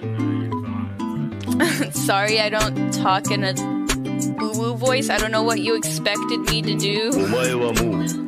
Sorry, I don't talk in a woo-woo voice. I don't know what you expected me to do. お前はもう